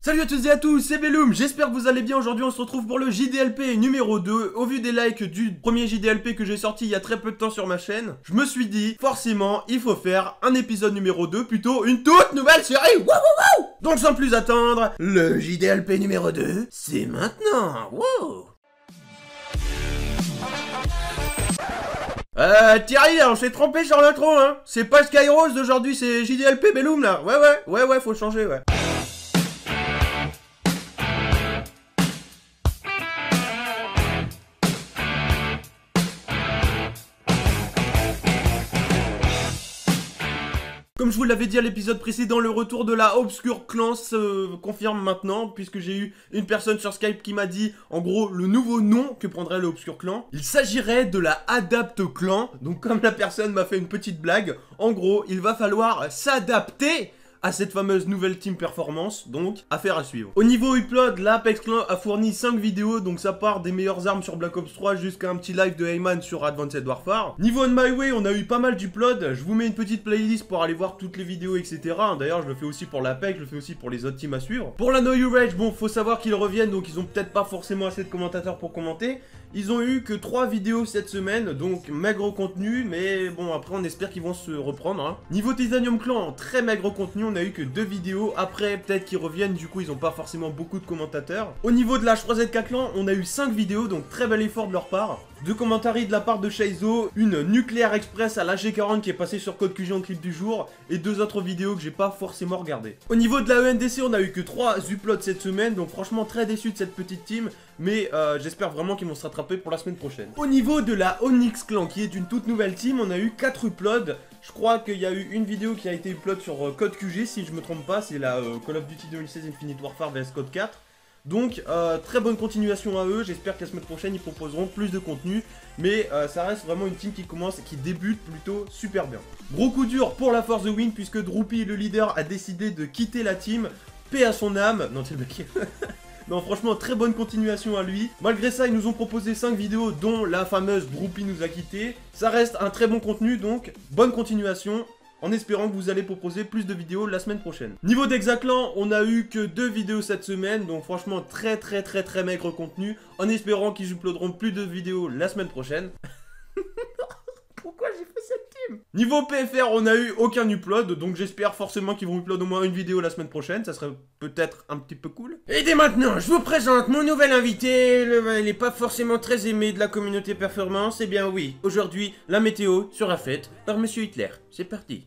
Salut à tous et à tous, c'est Belloum, j'espère que vous allez bien. Aujourd'hui on se retrouve pour le JDLP numéro 2. Au vu des likes du premier JDLP que j'ai sorti il y a très peu de temps sur ma chaîne, je me suis dit, forcément, il faut faire un épisode numéro 2, plutôt une toute nouvelle série. Wouhou. Donc sans plus attendre, le JDLP numéro 2, c'est maintenant. Wow. Thierry, on s'est trompé sur l'intro, hein. C'est pas Skyrose d'aujourd'hui, c'est JDLP Belloum là. Ouais, faut changer, ouais. Comme je vous l'avais dit à l'épisode précédent, le retour de la Obscure Clan se confirme maintenant, puisque j'ai eu une personne sur Skype qui m'a dit, en gros, le nouveau nom que prendrait le Obscure Clan. Il s'agirait de la Adapt Clan, donc comme la personne m'a fait une petite blague, en gros, il va falloir s'adapter à cette fameuse nouvelle team performance, donc affaire à suivre. Au niveau upload, l'Apex Clan a fourni 5 vidéos, donc ça part des meilleures armes sur Black Ops 3 jusqu'à un petit live de Heyman sur Advanced Warfare. Niveau On My Way, on a eu pas mal d'upload, je vous mets une petite playlist pour aller voir toutes les vidéos, etc. D'ailleurs, je le fais aussi pour l'Apex, je le fais aussi pour les autres teams à suivre. Pour la No You Rage, bon, faut savoir qu'ils reviennent, donc ils ont peut-être pas forcément assez de commentateurs pour commenter. Ils ont eu que 3 vidéos cette semaine, donc maigre contenu, mais bon, après on espère qu'ils vont se reprendre, hein. Niveau Titanium Clan, très maigre contenu, on a eu que 2 vidéos, après peut-être qu'ils reviennent, du coup ils ont pas forcément beaucoup de commentateurs. Au niveau de la H3ZK Clan, on a eu 5 vidéos, donc très bel effort de leur part. 2 commentaires de la part de Shaizo, une Nucléaire Express à l'AG40 qui est passée sur Code QG en clip du jour, et 2 autres vidéos que j'ai pas forcément regardées. Au niveau de la ENDC, on a eu que 3 uploads cette semaine, donc franchement très déçu de cette petite team, mais j'espère vraiment qu'ils vont se rattraper pour la semaine prochaine. Au niveau de la Onyx Clan, qui est une toute nouvelle team, on a eu 4 uploads. Je crois qu'il y a eu une vidéo qui a été upload sur Code QG, si je me trompe pas, c'est la Call of Duty 2016 Infinite Warfare vs Code 4. Donc, très bonne continuation à eux, j'espère que la semaine prochaine ils proposeront plus de contenu, mais ça reste vraiment une team qui commence, qui débute plutôt super bien. Gros coup dur pour la For The Win, puisque Droopy, le leader, a décidé de quitter la team, paix à son âme, non c'est le mec. Non, franchement, très bonne continuation à lui. Malgré ça, ils nous ont proposé 5 vidéos, dont la fameuse Droopy nous a quittés. Ça reste un très bon contenu, donc bonne continuation, en espérant que vous allez proposer plus de vidéos la semaine prochaine. Niveau d'Hexaclan, on a eu que 2 vidéos cette semaine, donc franchement très maigre contenu, en espérant qu'ils uploaderont plus de vidéos la semaine prochaine. Pourquoi j'ai fait cette team? Niveau PFR, on a eu aucun upload, donc j'espère forcément qu'ils vont upload au moins une vidéo la semaine prochaine, ça serait peut-être un petit peu cool. Et dès maintenant, je vous présente mon nouvel invité, il n'est pas forcément très aimé de la communauté performance, et bien oui, aujourd'hui, la météo sera faite par Monsieur Hitler. C'est parti.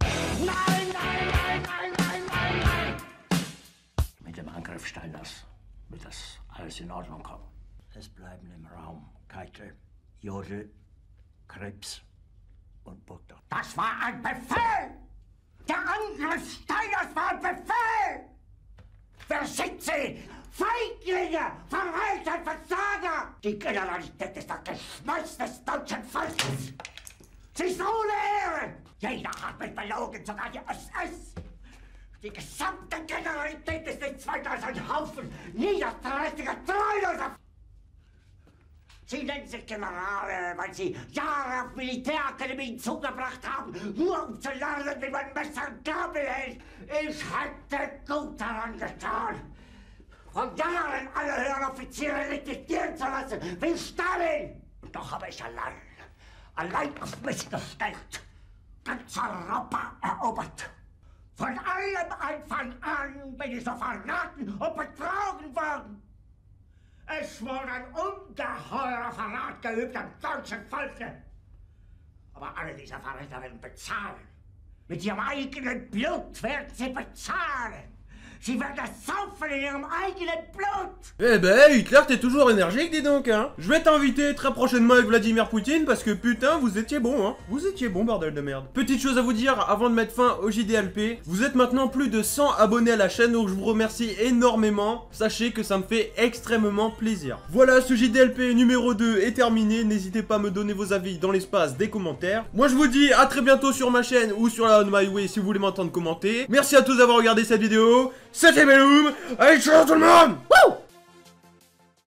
Mit dem Angriff Steiners wird das alles in Ordnung kommen. Es bleiben im Raum Keitel, Jodel, Krebs und Butter. Das war ein Befehl! Der Angriff Steiners war ein Befehl! Wer sind Sie? Feiglinge! Verräter, Versager! Die Generalität ist das Geschmeiß des deutschen Volkes! Sie ist ohne Ehre! Jeder hat mich belogen, sogar die SS! Die gesamte Generalität ist nichts weiter als ein Haufen niederträchtiger, treuloser... Sie nennen sich Generale, weil Sie Jahre auf Militärakademien zugebracht haben, nur um zu lernen, wie man Messer und Gabel hält. Ich hätte gut daran getan, von Jahren alle höheren Offiziere liquidieren zu lassen, wie Stalin. Und doch habe ich allein auf mich gestellt, ganz Europa erobert. Von allem Anfang an bin ich so verraten und betrogen worden. Es wurde ein ungeheurer Verrat geübt am deutschen Volke. Aber alle diese Verräter werden bezahlen. Mit ihrem eigenen Blut werden sie bezahlen. Sie werden das saufen in ihrem eigenen Blut. Eh ben, Hitler, t'es toujours énergique, dis donc, hein. Je vais t'inviter très prochainement avec Vladimir Poutine, parce que putain, vous étiez bon, hein. Vous étiez bon, bordel de merde. Petite chose à vous dire, avant de mettre fin au JDLP, vous êtes maintenant plus de 100 abonnés à la chaîne, donc je vous remercie énormément. Sachez que ça me fait extrêmement plaisir. Voilà, ce JDLP numéro 2 est terminé. N'hésitez pas à me donner vos avis dans l'espace des commentaires. Moi, je vous dis à très bientôt sur ma chaîne ou sur la On My Way si vous voulez m'entendre commenter. Merci à tous d'avoir regardé cette vidéo. C'était Belloum. Allez, ciao tout le monde. Wouh!